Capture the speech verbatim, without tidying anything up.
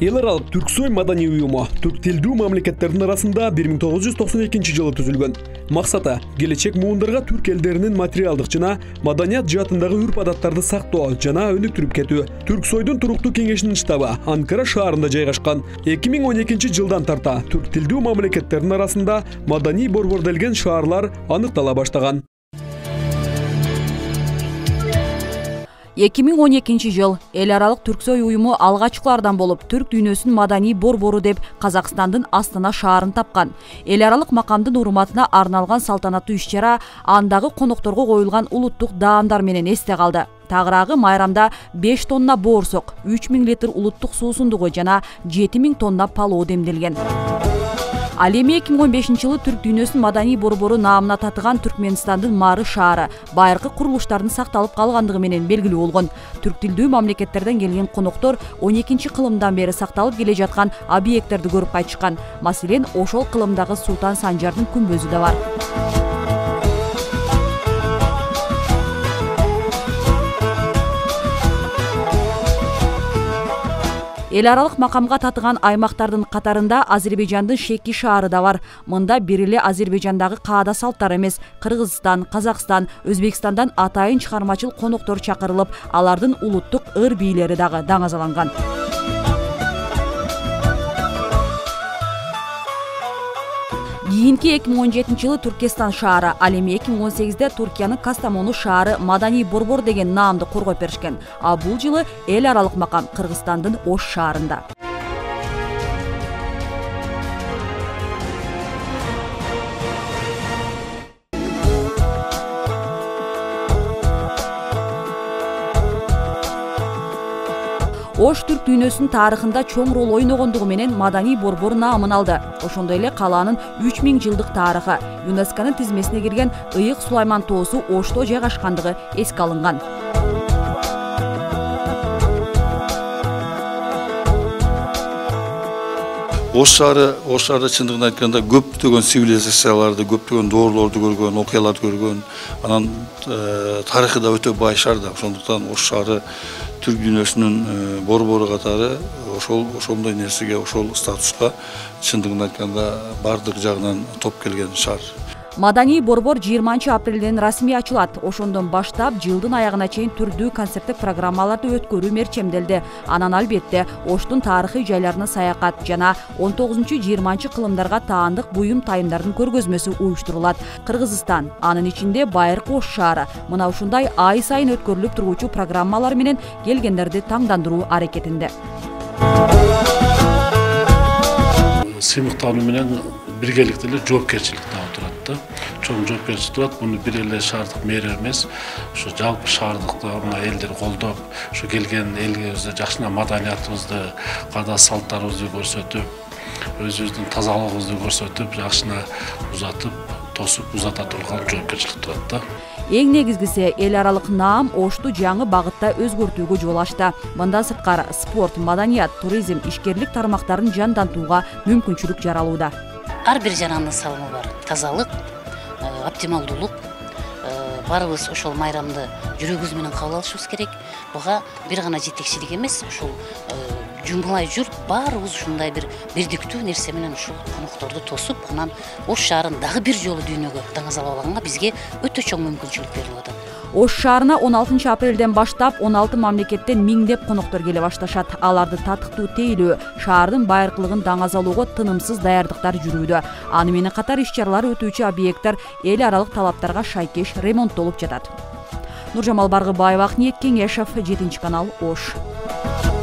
Эл аралык Түрксой маданий уюму түрк тилдүү мамлекеттердин арасында бир миң тогуз жүз токсон экинчи жылы түзүлгөн. Максаты келечек муундарга түрк элдеринин материалдык жана маданият жаатындагы үрп адаттарды сактоо жана өнүктүрүп кетүү. Түрксойдун туруктуу кеңешинин штабы Анкара шаарында жайгашкан. эки миң он экинчи жылдан тарта түрк тилдүү мамлекеттердин арасында маданий борбор делген шаарлар аныктала баштаган. эки миң он экинчи жыл эл аралык Түрксой уюму алгачкылардан болуп түрк дүйнөсүнүн маданий борбору деп Казакстандын Астана шаарын тапкан. Эл аралык макамдын урматына арналган салтанаттуу иш-чара андагы конокторго коюлган улуттук даамдар менен эсте калды. Тагыраагы майрамда беш тонна боорсок, үч миң литр улуттук суусундугу жана жети миң тонна палоо демделген. Ал эми эки миң он бешинчи жылы түрк дүйнөсүнүн маданий борбору наамына татыган Түркмөнстандын Мары шаары байыркы курулуштардын сакталып калгандыгы менен белгилүү болгон. Түрк тилдүү мамлекеттерден келген коноктор он экинчи кылымдан бери сакталып келе жаткан объекттерди көрүп кайтышкан. Маселен, ошол кылымдагы Султан Санжардын күмбөзү да бар. Эл аралык макамга татыган аймактардын катарында Азербайжандын Шеки шаары да бар. Мында бир эле Азербайжандагы каада салттар эмес, Кыргызстан, Казакстан, Өзбекстандан атайын чыгармачыл коноктор чакырылып, алардын улуттук ыр бийлери дагы даңазаланган. Кийинки эки миң он жетинчи жылы Туркестан шаары, ал эми эки миң он сегизде Туркиянын Кастамону шаары маданий борбор деген наамды коргоп беришкен. А бул жылы эл аралык макам Кыргызстандын Ош шаарында. Ош түрк дүйнөсүнүн тарыхында чоң рол ойногондугу менен маданий борбор наамын алды. Ошондой эле калаанын үч миң жылдык тарыхы, ЮНЕСКОнун тизмесине кирген Ыйык Сулайман тоосу Ошто жайгашкандыгы эске алынган. Ош шаары, Ош шаары чындыгын айтканда көптөгөн цивилизацияларды, көптөгөн доорлорду көргөн, окуяларды көргөн, анан тарыхы да өтө бай шаар да. Ошондуктан Ош шаары түрк дүйнөсүнүн борбору катары ошол ошондой нерсеге, ошол статуска чындыгын айтканда бардык жагынан топ келген шаар. Маданий борбор жыйырманчы апрелден расмий ачылат. Ошондон баштап жылдын аягына чейин түрдүү концерттик программаларды өткөрүү мерчемделди. Анан албетте Оштун тарыхый жайларына саякат жана он тогузунчу жыйырманчы кылымдарга таандык буюм тайымдардын көргөзмөсү уюштурулат. Кыргызстан, анын ичинде байыркы Ош шаары мына ушундай ай сайын өткөрүлүп тургучу программалар менен келгендерди таңдандыруу аракетинде. Сыймыктануу менен биргеликте эле жоопкерчилик да турат да. Чоң жоопкерчилик турат. Муну бир эле шаардык мэр эмес, ушу жалпы шаардыкта мына элдер колдоп, ушу келген элибизде жакшына маданиятыбызды, каада салттарыбызды көрсөтүп, өзүбүздүн тазалыгыбызды көрсөтүп, жакшына узатып, тосуп узата турган жоопкерчилик турат да. Эң негизгиси эл аралык наам Ошту жаңы багытта өзгөртүүгө жол ачты. Мындан сырткары спорт, маданият, туризм, ишкерлик тармактарын жандантууга мүмкүнчүлүк жаралууда. Ар бир жарандын салымы бар. Тазалык, оптималдуулук. Барыбыз ошол майрамды жүрөгүбүз менен кабыл алышыбыз керек. Буга бир гана жетекчилик эмес, ошол жумбулай жүрүп, баарыбыз ушундай бир бирдиктүү нерсе менен ушул конокторду тосуп, анан Ош шаарын дагы бир жолу дүйнөгө даңазалаганга бизге өтө чоң мүмкүнчүлүк берип атат. Ош шаарына он алтынчы апрелден баштап он алты мамлекеттен миңдеп коноктор келе башташат. Аларды татыктуу тейлөө, шаардын байыркылыгын даңазалоого тынымсыз даярдыктар жүрүүдө. Аны менен катар иш-чаралар өтүүчү объекттер эл аралык талаптарга шайкеш ремонттолуп жатат. Нуржамал Баргыбаева, Акниет Кеңешев, жетинчи канал, Ош.